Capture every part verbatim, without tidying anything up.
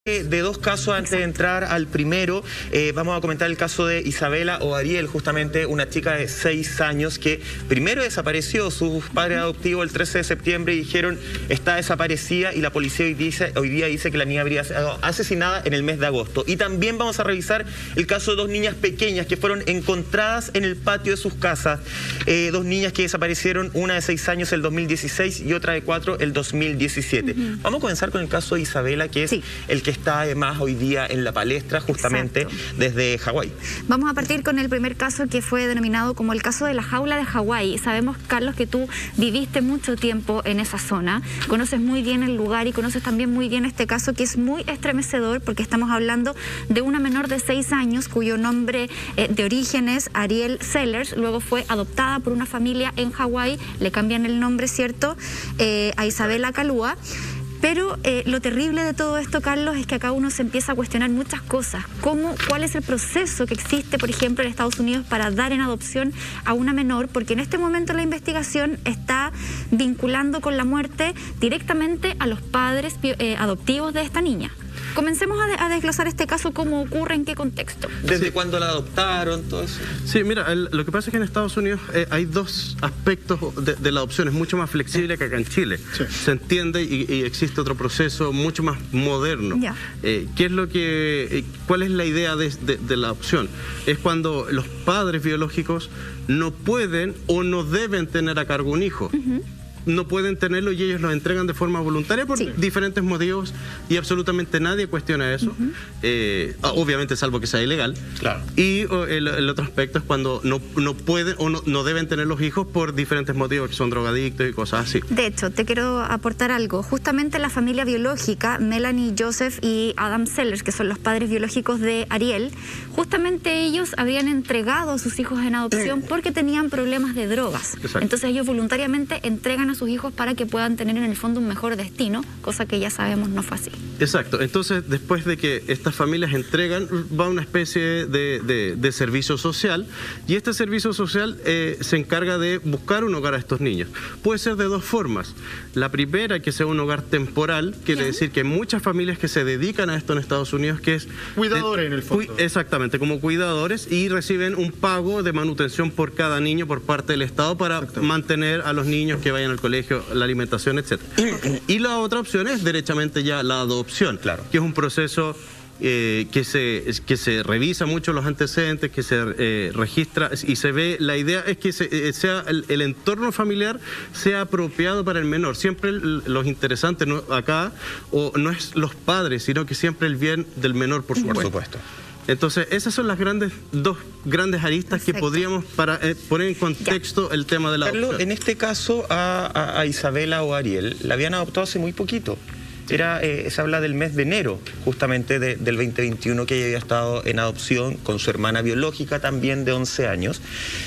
De dos casos antes de entrar al primero, eh, vamos a comentar el caso de Isabela o Ariel, justamente una chica de seis años que primero desapareció. Sus padres adoptivos el trece de septiembre dijeron está desaparecida y la policía hoy, dice, hoy día dice que la niña habría sido asesinada en el mes de agosto. Y también vamos a revisar el caso de dos niñas pequeñas que fueron encontradas en el patio de sus casas. Eh, dos niñas que desaparecieron, una de seis años el dos mil dieciséis y otra de cuatro el dos mil diecisiete. Uh-huh. Vamos a comenzar con el caso de Isabela, que es sí. el que está además hoy día en la palestra justamente Exacto. desde Hawái. Vamos a partir con el primer caso que fue denominado como el caso de la jaula de Hawái. Sabemos, Carlos, que tú viviste mucho tiempo en esa zona, conoces muy bien el lugar y conoces también muy bien este caso que es muy estremecedor porque estamos hablando de una menor de seis años cuyo nombre eh, de origen es Ariel Sellers, luego fue adoptada por una familia en Hawái, le cambian el nombre, ¿cierto?, eh, a Isabela Kalua. Pero eh, lo terrible de todo esto, Carlos, es que acá uno se empieza a cuestionar muchas cosas. ¿Cómo, ¿Cuál es el proceso que existe, por ejemplo, en Estados Unidos para dar en adopción a una menor? Porque en este momento la investigación está vinculando con la muerte directamente a los padres eh, adoptivos de esta niña. Comencemos a, de, a desglosar este caso, cómo ocurre, en qué contexto. ¿Desde sí. cuándo la adoptaron? Todo eso. Sí, mira, el, lo que pasa es que en Estados Unidos eh, hay dos aspectos de, de la adopción. Es mucho más flexible que acá en Chile. Sí. Se entiende y, y existe otro proceso mucho más moderno. Eh, ¿Qué es lo que, eh, ¿Cuál es la idea de, de, de la adopción? Es cuando los padres biológicos no pueden o no deben tener a cargo un hijo. Uh-huh. No pueden tenerlo y ellos lo entregan de forma voluntaria por sí. diferentes motivos y absolutamente nadie cuestiona eso, uh-huh. eh, obviamente salvo que sea ilegal. Claro. Y el, el otro aspecto es cuando no, no pueden o no, no deben tener los hijos por diferentes motivos, que son drogadictos y cosas así. De hecho, te quiero aportar algo. Justamente la familia biológica, Melanie, Joseph y Adam Sellers, que son los padres biológicos de Ariel, justamente ellos habían entregado a sus hijos en adopción porque tenían problemas de drogas. Exacto. Entonces ellos voluntariamente entregan a sus hijos para que puedan tener en el fondo un mejor destino, cosa que ya sabemos no fue así. Exacto, entonces después de que estas familias entregan, va una especie de, de, de servicio social y este servicio social eh, se encarga de buscar un hogar a estos niños. Puede ser de dos formas. La primera, que sea un hogar temporal, quiere Bien. decir que hay muchas familias que se dedican a esto en Estados Unidos, que es... Cuidadores en el fondo. Exactamente, como cuidadores y reciben un pago de manutención por cada niño por parte del Estado para mantener a los niños que vayan al colegio, la alimentación, etcétera. Y la otra opción es derechamente ya la adopción, claro. que es un proceso eh, que, se, que se revisa mucho los antecedentes, que se eh, registra y se ve, la idea es que se, eh, sea el, el entorno familiar sea apropiado para el menor. Siempre el, los interesantes no, acá o no es los padres, sino que siempre el bien del menor, por supuesto. Por supuesto. Entonces, esas son las grandes dos grandes aristas Perfecto. que podríamos para eh, poner en contexto ya. el tema de la Carlos, adopción. en este caso, a, a, a Isabela o Ariel, la habían adoptado hace muy poquito. Era, eh, se habla del mes de enero, justamente de, del veinte veintiuno, que ella había estado en adopción con su hermana biológica también de once años.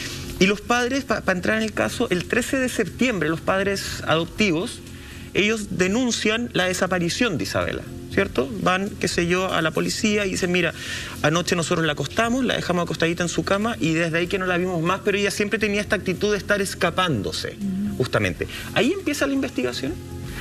Y los padres, para pa entrar en el caso, el trece de septiembre, los padres adoptivos, ellos denuncian la desaparición de Isabela, ¿cierto? Van, qué sé yo, a la policía y dicen, mira, anoche nosotros la acostamos, la dejamos acostadita en su cama y desde ahí que no la vimos más, pero ella siempre tenía esta actitud de estar escapándose, justamente. ¿Ahí empieza la investigación?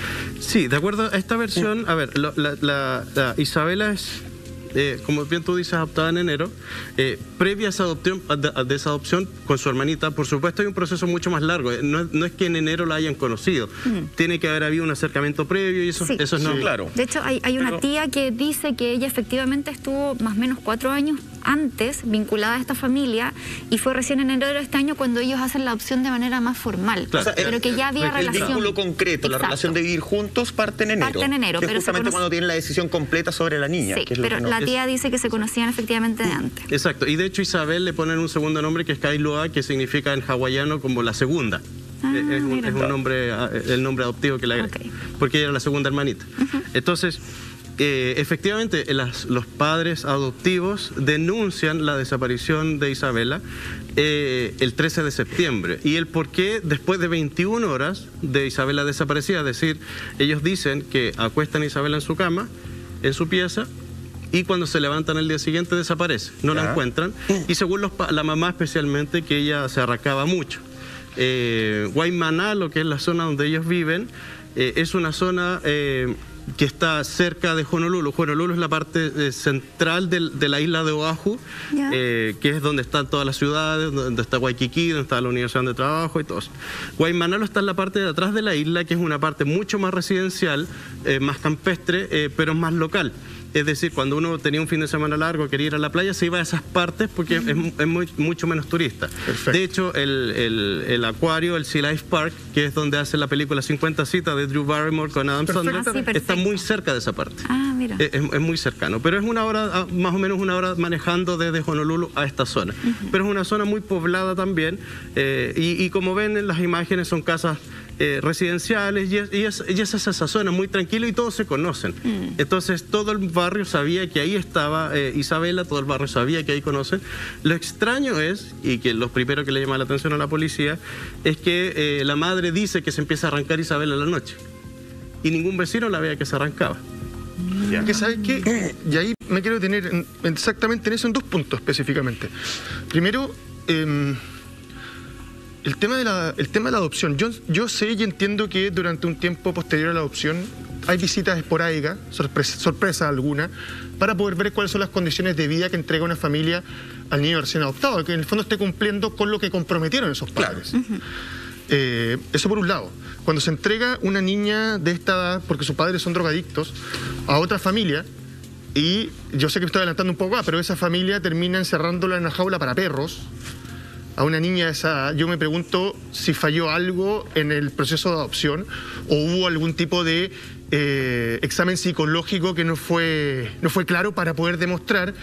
Sí, de acuerdo a esta versión, a ver, la, la, la, la Isabela es... Eh, como bien tú dices, adoptada en enero, eh, previa a esa, adopción, a, a esa adopción con su hermanita, por supuesto hay un proceso mucho más largo, no, no es que en enero la hayan conocido, mm. tiene que haber habido un acercamiento previo y eso, sí. eso es no sí. claro. De hecho, hay, hay una Pero... tía que dice que ella efectivamente estuvo más o menos cuatro años antes vinculada a esta familia y fue recién en enero de este año cuando ellos hacen la adopción de manera más formal, claro. o sea, pero que ya había el relación. El vínculo concreto, Exacto. la relación de vivir juntos parte en enero. Parte en enero. Que pero justamente conoce... cuando tienen la decisión completa sobre la niña. Sí, que es pero lo que no... la tía dice que se conocían efectivamente de antes. Exacto, y de hecho Isabel le ponen un segundo nombre que es Kailua, que significa en hawaiano como la segunda. Ah, es, un, es un nombre, el nombre adoptivo que le agrega, okay. porque ella era la segunda hermanita. Uh-huh. Entonces, eh, efectivamente, las, los padres adoptivos denuncian la desaparición de Isabela eh, el trece de septiembre. Y el por qué, después de veintiuna horas de Isabela desaparecida, es decir, ellos dicen que acuestan a Isabela en su cama, en su pieza, y cuando se levantan el día siguiente desaparece, no ya. la encuentran, y según los, la mamá especialmente, que ella se arrancaba mucho. Eh, Guaymaná, lo que es la zona donde ellos viven, eh, es una zona eh, que está cerca de Honolulu. Honolulu es la parte eh, central del, de la isla de Oahu, yeah. eh, que es donde están todas las ciudades, donde está Waikiki, donde está la Universidad de Trabajo y todo eso. Waimanalo está en la parte de atrás de la isla, que es una parte mucho más residencial, eh, más campestre, eh, pero es más local. Es decir, cuando uno tenía un fin de semana largo, quería ir a la playa, se iba a esas partes porque es, es muy, mucho menos turista. Perfecto. De hecho, el, el, el acuario, el Sea Life Park, que es donde hace la película cincuenta citas de Drew Barrymore con Adam Sandler, ah, sí, está muy cerca de esa parte. Ah, mira. Es, es muy cercano, pero es una hora, más o menos una hora manejando desde Honolulu a esta zona. Uh-huh. Pero es una zona muy poblada también, eh, y, y como ven en las imágenes son casas Eh, residenciales y es, y, es, y es esa zona muy tranquila y todos se conocen. Mm. Entonces todo el barrio sabía que ahí estaba eh, Isabela, todo el barrio sabía que ahí conocen. Lo extraño es, y que lo primero que le llama la atención a la policía, es que eh, la madre dice que se empieza a arrancar Isabela en la noche y ningún vecino la veía que se arrancaba. Mm. Que sabes qué, y ahí me quiero detener exactamente en eso, en dos puntos específicamente. Primero, eh, El tema, de la, el tema de la adopción. Yo, yo sé y entiendo que durante un tiempo posterior a la adopción hay visitas esporádicas, sorpresa, sorpresa alguna, para poder ver cuáles son las condiciones de vida que entrega una familia al niño recién adoptado, que en el fondo esté cumpliendo con lo que comprometieron esos padres. Claro. Uh-huh. eh, eso por un lado. Cuando se entrega una niña de esta edad, porque sus padres son drogadictos, a otra familia, y yo sé que me estoy adelantando un poco, ah, pero esa familia termina encerrándola en una jaula para perros, a una niña de esa edad, yo me pregunto si falló algo en el proceso de adopción o hubo algún tipo de eh, examen psicológico que no fue, no fue claro para poder demostrar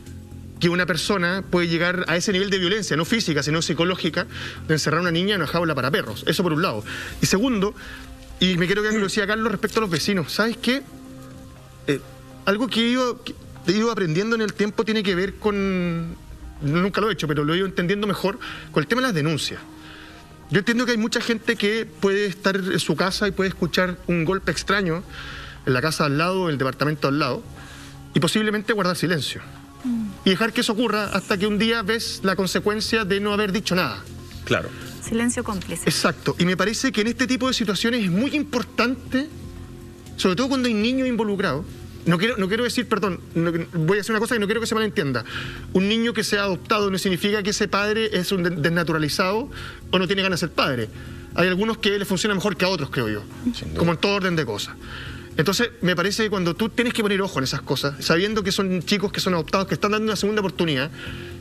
que una persona puede llegar a ese nivel de violencia, no física, sino psicológica, de encerrar a una niña en una jaula para perros. Eso por un lado. Y segundo, y me quiero que lo decía Carlos respecto a los vecinos, ¿sabes qué? Eh, algo que he ido, que he ido aprendiendo en el tiempo tiene que ver con... Nunca lo he hecho, pero lo he ido entendiendo mejor con el tema de las denuncias. Yo entiendo que hay mucha gente que puede estar en su casa y puede escuchar un golpe extraño en la casa al lado, en el departamento al lado, y posiblemente guardar silencio. Mm. Y dejar que eso ocurra hasta que un día ves la consecuencia de no haber dicho nada. Claro. Silencio cómplice. Exacto. Y me parece que en este tipo de situaciones es muy importante, sobre todo cuando hay niños involucrados. No quiero, no quiero decir, perdón, no, voy a hacer una cosa que no quiero que se malentienda. Un niño que sea adoptado no significa que ese padre es un desnaturalizado o no tiene ganas de ser padre. Hay algunos que le funcionan mejor que a otros, creo yo, como en todo orden de cosas. Entonces, me parece que cuando tú tienes que poner ojo en esas cosas, sabiendo que son chicos que son adoptados, que están dando una segunda oportunidad,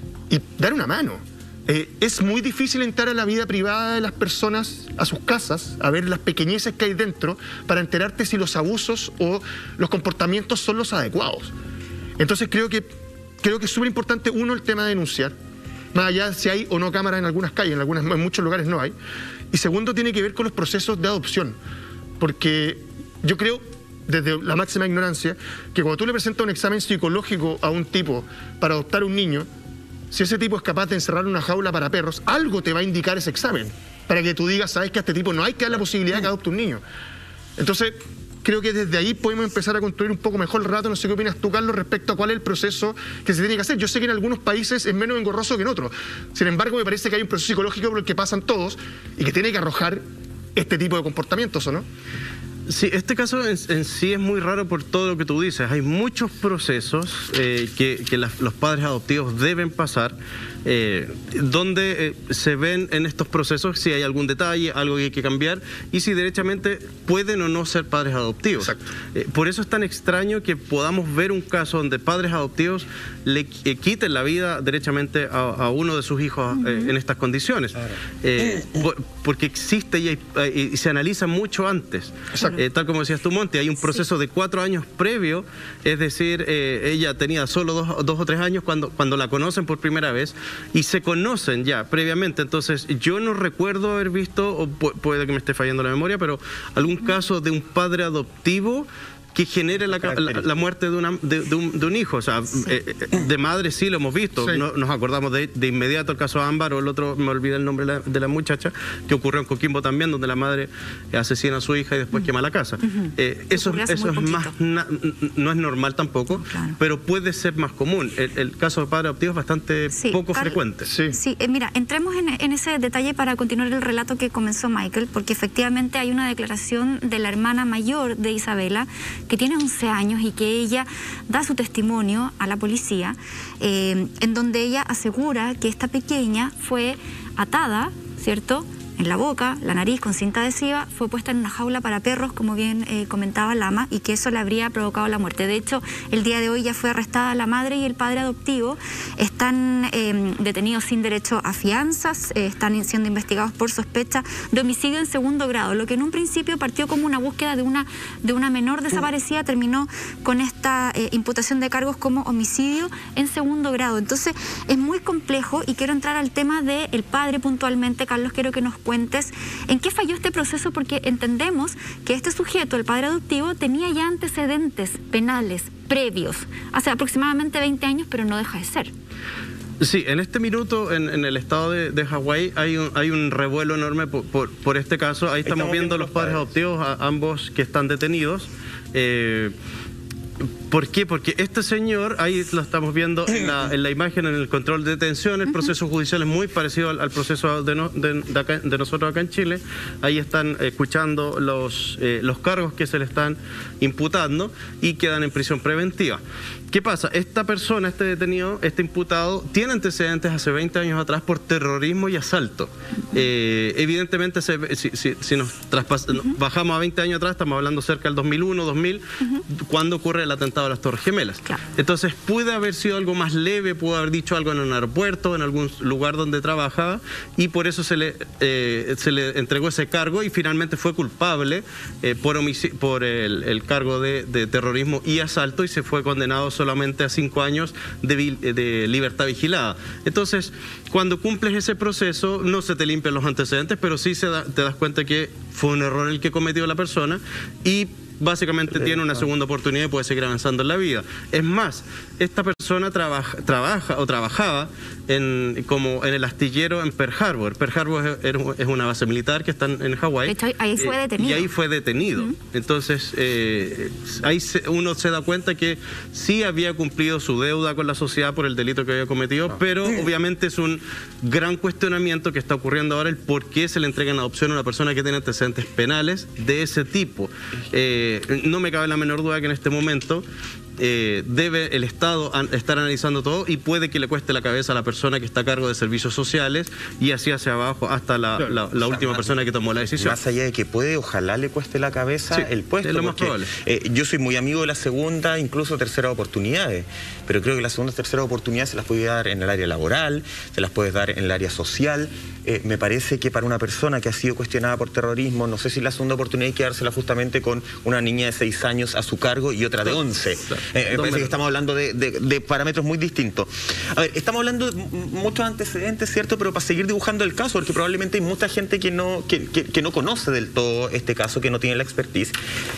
y dar una mano. Eh, es muy difícil entrar a la vida privada de las personas, a sus casas, a ver las pequeñeces que hay dentro, para enterarte si los abusos o los comportamientos son los adecuados. Entonces creo que, creo que es súper importante, uno, el tema de denunciar, más allá de si hay o no cámaras en algunas calles, en, algunas, en muchos lugares no hay. Y segundo, tiene que ver con los procesos de adopción, porque yo creo, desde la máxima ignorancia, que cuando tú le presentas un examen psicológico a un tipo para adoptar un niño, si ese tipo es capaz de encerrar una jaula para perros, algo te va a indicar ese examen, para que tú digas, sabes que a este tipo no hay que dar la posibilidad de que adopte un niño. Entonces, creo que desde ahí podemos empezar a construir un poco mejor el relato. No sé qué opinas tú, Carlos, respecto a cuál es el proceso que se tiene que hacer. Yo sé que en algunos países es menos engorroso que en otros. Sin embargo, me parece que hay un proceso psicológico por el que pasan todos y que tiene que arrojar este tipo de comportamientos, ¿o no? Sí, este caso en, en sí es muy raro por todo lo que tú dices. Hay muchos procesos eh, que, que las, los padres adoptivos deben pasar, eh, donde eh, se ven en estos procesos si hay algún detalle, algo que hay que cambiar y si derechamente pueden o no ser padres adoptivos. Eh, por eso es tan extraño que podamos ver un caso donde padres adoptivos le eh, quiten la vida derechamente a, a uno de sus hijos uh-huh. eh, en estas condiciones. Eh, por, porque existe y, hay, y se analiza mucho antes. Eh, tal como decías tú, Monty, hay un proceso sí. de cuatro años previo, es decir, eh, ella tenía solo dos, dos o tres años cuando, cuando la conocen por primera vez y se conocen ya previamente. Entonces, yo no recuerdo haber visto, o pu puede que me esté fallando la memoria, pero algún caso de un padre adoptivo que genere la, la, la muerte de, una, de, de, un, de un hijo. O sea, sí. eh, de madre sí lo hemos visto. Sí. No, nos acordamos de, de inmediato el caso Ámbar, o el otro, me olvidé el nombre de la, de la muchacha, que ocurrió en Coquimbo también, donde la madre asesina a su hija y después uh-huh. quema la casa. Uh-huh. eh, eso eso es más, na, no es normal tampoco, claro. pero puede ser más común. El, el caso de padre adoptivo es bastante sí, poco Carl, frecuente. Sí, sí eh, mira, entremos en, en ese detalle para continuar el relato que comenzó Michael, porque efectivamente hay una declaración de la hermana mayor de Isabela que tiene once años y que ella da su testimonio a la policía, eh, en donde ella asegura que esta pequeña fue atada, ¿cierto?, en la boca, la nariz con cinta adhesiva, fue puesta en una jaula para perros, como bien eh, comentaba Lama, y que eso le habría provocado la muerte. De hecho, el día de hoy ya fue arrestada la madre y el padre adoptivo. Están eh, detenidos sin derecho a fianzas, eh, están siendo investigados por sospecha de homicidio en segundo grado. Lo que en un principio partió como una búsqueda de una, de una menor desaparecida, terminó con esta eh, imputación de cargos como homicidio en segundo grado. Entonces, es muy complejo y quiero entrar al tema del padre puntualmente. Carlos, quiero que nos cuentes en qué falló este proceso, porque entendemos que este sujeto, el padre adoptivo, tenía ya antecedentes penales previos, hace aproximadamente veinte años, pero no deja de ser. Sí, en este minuto en, en el estado de, de Hawái hay un, hay un revuelo enorme por, por, por este caso. Ahí estamos, estamos viendo los padres, padres adoptivos, a, ambos que están detenidos. Eh, ¿Por qué? Porque este señor, ahí lo estamos viendo en la, en la imagen, en el control de detención, el proceso judicial es muy parecido al, al proceso de, no, de, de, acá, de nosotros acá en Chile. Ahí están escuchando los, eh, los cargos que se le están imputando y quedan en prisión preventiva. ¿Qué pasa? Esta persona, este detenido, este imputado, tiene antecedentes hace veinte años atrás por terrorismo y asalto. Eh, evidentemente, se, si, si, si nos bajamos a veinte años atrás, estamos hablando cerca del dos mil uno, dos mil, uh-huh. cuando ocurre el atentado a las Torres Gemelas. Claro. Entonces, puede haber sido algo más leve, pudo haber dicho algo en un aeropuerto, en algún lugar donde trabajaba, y por eso se le, eh, se le entregó ese cargo y finalmente fue culpable eh, por, por el, el cargo de, de terrorismo y asalto, y se fue condenado solamente a cinco años de, de libertad vigilada. Entonces, cuando cumples ese proceso, no se te limpian los antecedentes, pero sí se da, te das cuenta que fue un error el que cometió la persona y básicamente tiene una segunda oportunidad y puede seguir avanzando en la vida. Es más, esta persona trabaja, trabaja o trabajaba en, como en el astillero en Pearl Harbor. Pearl Harbor es, es una base militar que está en Hawái. De hecho, ahí fue detenido. Eh, y ahí fue detenido. Uh-huh. Entonces, eh, ahí se, uno se da cuenta que sí había cumplido su deuda con la sociedad por el delito que había cometido, uh-huh. pero obviamente es un gran cuestionamiento que está ocurriendo ahora, el por qué se le entrega en adopción a una persona que tiene antecedentes penales de ese tipo. Eh, no me cabe la menor duda que en este momento eh, debe el Estado an estar analizando todo y puede que le cueste la cabeza a la persona que está a cargo de servicios sociales y así hacia abajo hasta la, claro. la, la última persona que tomó la decisión. Más allá de que puede, ojalá le cueste la cabeza sí, el puesto. Es lo más porque, probable. Eh, yo soy muy amigo de la segunda, incluso tercera oportunidades, pero creo que las segundas, terceras oportunidades se las puede dar en el área laboral, se las puedes dar en el área social. Eh, me parece que para una persona que ha sido cuestionada por terrorismo, no sé si la segunda oportunidad hay que dársela justamente con una niña de seis años a su cargo y otra de once. Claro. Eh, me parece que estamos hablando de, de, de parámetros muy distintos. A ver, estamos hablando de muchos antecedentes, ¿cierto? Pero para seguir dibujando el caso, porque probablemente hay mucha gente que no, que, que, que no conoce del todo este caso, que no tiene la expertise.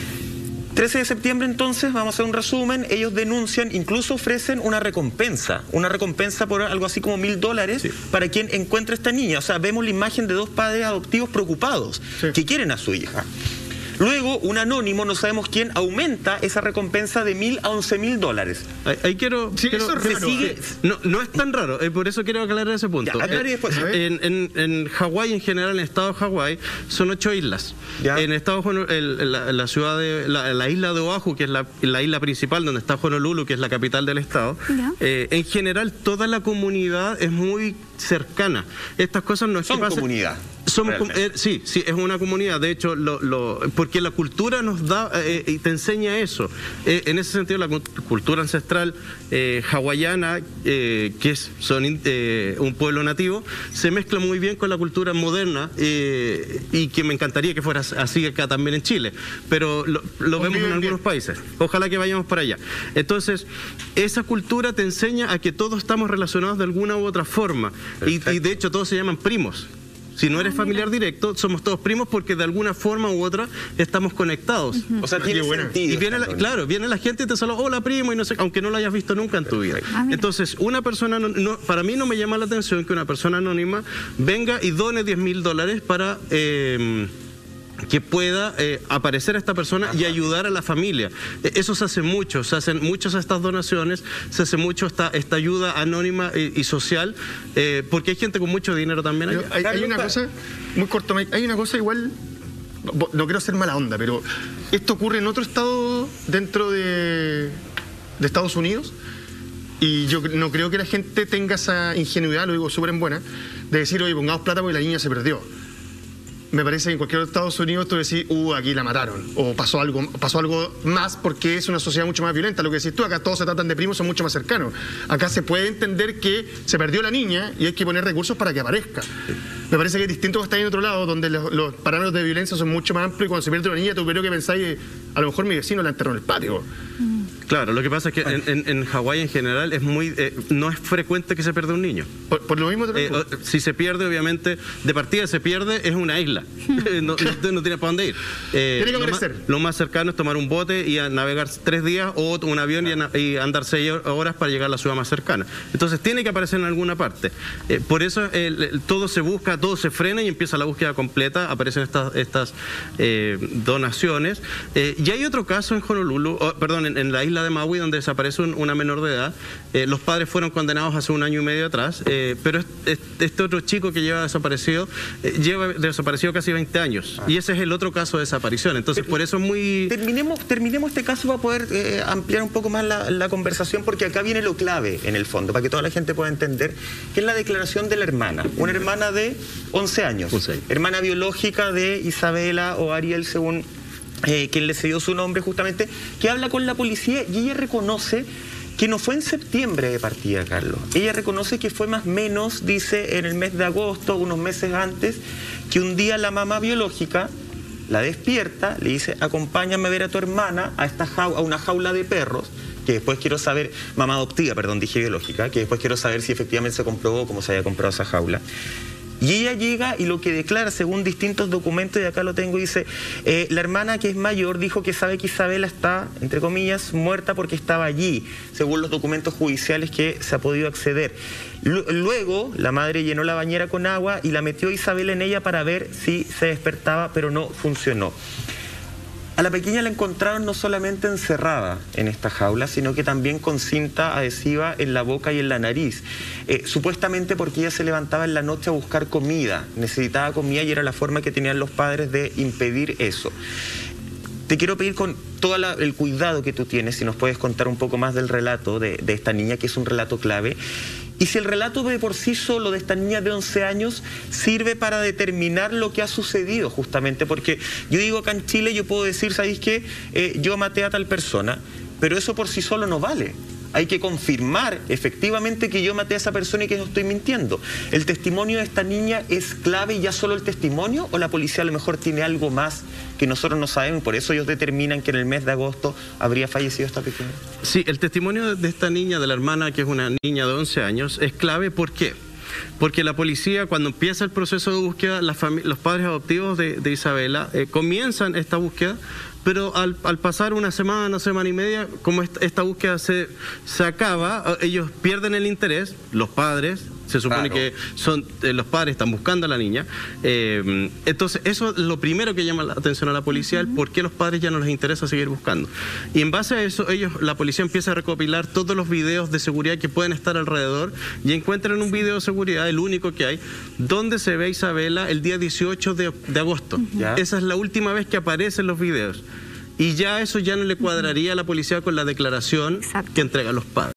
trece de septiembre, entonces, vamos a hacer un resumen, ellos denuncian, incluso ofrecen una recompensa, una recompensa por algo así como mil dólares sí. para quien encuentre a esta niña. O sea, vemos la imagen de dos padres adoptivos preocupados, sí. que quieren a su hija. Luego, un anónimo, no sabemos quién, aumenta esa recompensa de mil a once mil dólares. Ahí, ahí quiero... Sí, quiero eso es raro. Sigue... No, no es tan raro, eh, por eso quiero aclarar ese punto. Ya, aclaré después. Eh, en en, en Hawái, en general, en el estado de Hawái, son ocho islas. Ya. En Estados Unidos, el, la, la ciudad de... La, la isla de Oahu, que es la, la isla principal, donde está Honolulu, que es la capital del estado, eh, en general, toda la comunidad es muy cercana. Estas cosas no es son que pasen... comunidad. Somos, eh, sí, sí, es una comunidad. De hecho, lo, lo, porque la cultura nos da eh, y te enseña eso. Eh, en ese sentido, la cultura ancestral eh, hawaiana, eh, que es son, eh, un pueblo nativo, se mezcla muy bien con la cultura moderna eh, y que me encantaría que fuera así acá también en Chile. Pero lo, lo vemos en algunos países. Ojalá que vayamos para allá. Entonces, esa cultura te enseña a que todos estamos relacionados de alguna u otra forma. Y, y de hecho, todos se llaman primos. Si no eres familiar directo, somos todos primos porque de alguna forma u otra estamos conectados. Uh-huh. O sea, tiene sentido. Y viene la, claro, viene la gente y te saluda, hola primo, y no sé, aunque no lo hayas visto nunca en tu vida. Ah, entonces, una persona, no, no, para mí no me llama la atención que una persona anónima venga y done diez mil dólares para... Eh, que pueda eh, aparecer esta persona Ajá. y ayudar a la familia. Eso se hace mucho, se hacen muchas estas donaciones, se hace mucho esta, esta ayuda anónima y, y social, eh, porque hay gente con mucho dinero también allá. Hay, hay una cosa, muy corto, hay una cosa igual, no quiero ser mala onda, pero esto ocurre en otro estado dentro de, de Estados Unidos, y yo no creo que la gente tenga esa ingenuidad, lo digo súper en buena, de decir, oye, pongamos plata porque la niña se perdió. Me parece que en cualquier otro Estados Unidos tú decís, uh, aquí la mataron, o pasó algo, pasó algo más, porque es una sociedad mucho más violenta. Lo que decís tú, acá todos se tratan de primos, son mucho más cercanos. Acá se puede entender que se perdió la niña y hay que poner recursos para que aparezca. Me parece que es distinto que está en otro lado, donde los, los parámetros de violencia son mucho más amplios, y cuando se pierde una niña, tú creo que pensáis, a lo mejor mi vecino la enterró en el patio. Claro, lo que pasa es que en, en, en Hawái en general es muy eh, no es frecuente que se pierda un niño. Por, por lo mismo te eh, si se pierde, obviamente, de partida se pierde, es una isla. no, no, no tiene para dónde ir. Eh, tiene que aparecer. Lo más, lo más cercano es tomar un bote y a navegar tres días, o un avión y, a, y andar seis horas para llegar a la ciudad más cercana. Entonces tiene que aparecer en alguna parte. Eh, por eso el, el, todo se busca, todo se frena y empieza la búsqueda completa, aparecen estas, estas eh, donaciones. Eh, y hay otro caso en Honolulu, oh, perdón, en, en la isla de Maui, donde desaparece un, una menor de edad. Eh, los padres fueron condenados hace un año y medio atrás, eh, pero este, este otro chico que lleva desaparecido, eh, lleva desaparecido casi veinte años. Ah. Y ese es el otro caso de desaparición. Entonces, por eso es muy... Terminemos, terminemos este caso para poder eh, ampliar un poco más la, la conversación, porque acá viene lo clave, en el fondo, para que toda la gente pueda entender, que es la declaración de la hermana. Una hermana de once años. once. Hermana biológica de Isabela o Ariel, según... Eh, quien le cedió su nombre justamente, que habla con la policía y ella reconoce que no fue en septiembre de partida, Carlos. Ella reconoce que fue más o menos, dice, en el mes de agosto, unos meses antes, que un día la mamá biológica la despierta, le dice, acompáñame a ver a tu hermana a, esta jaula, a una jaula de perros, que después quiero saber, mamá adoptiva, perdón, dije biológica, que después quiero saber si efectivamente se comprobó cómo se había comprado esa jaula. Y ella llega y lo que declara, según distintos documentos, y acá lo tengo, dice, eh, la hermana que es mayor dijo que sabe que Isabela está, entre comillas, muerta porque estaba allí, según los documentos judiciales que se ha podido acceder. Luego, la madre llenó la bañera con agua y la metió Isabela en ella para ver si se despertaba, pero no funcionó. A la pequeña la encontraron no solamente encerrada en esta jaula, sino que también con cinta adhesiva en la boca y en la nariz. Eh, supuestamente porque ella se levantaba en la noche a buscar comida, necesitaba comida y era la forma que tenían los padres de impedir eso. Te quiero pedir con todo la, el cuidado que tú tienes, si nos puedes contar un poco más del relato de, de esta niña, que es un relato clave. Y si el relato de por sí solo de esta niña de once años sirve para determinar lo que ha sucedido justamente, porque yo digo acá en Chile, yo puedo decir, ¿sabéis qué? Eh, yo maté a tal persona, pero eso por sí solo no vale. Hay que confirmar efectivamente que yo maté a esa persona y que no estoy mintiendo. ¿El testimonio de esta niña es clave y ya solo el testimonio, o la policía a lo mejor tiene algo más que nosotros no sabemos y por eso ellos determinan que en el mes de agosto habría fallecido esta pequeña? Sí, el testimonio de esta niña, de la hermana, que es una niña de once años, es clave. ¿Por qué? Porque la policía, cuando empieza el proceso de búsqueda, la los padres adoptivos de, de Isabela eh, comienzan esta búsqueda, pero al, al pasar una semana, semana y media, como esta, esta búsqueda se, se acaba, ellos pierden el interés, los padres, se supone claro. que son eh, los padres están buscando a la niña. Eh, entonces, eso es lo primero que llama la atención a la policía, uh-huh. el por qué los padres ya no les interesa seguir buscando. Y en base a eso, ellos, la policía empieza a recopilar todos los videos de seguridad que pueden estar alrededor y encuentran un video de seguridad, el único que hay, donde se ve a Isabela el día dieciocho de agosto. Uh-huh. Esa es la última vez que aparecen los videos. Y ya eso ya no le cuadraría a la policía con la declaración Exacto. que entregan los padres.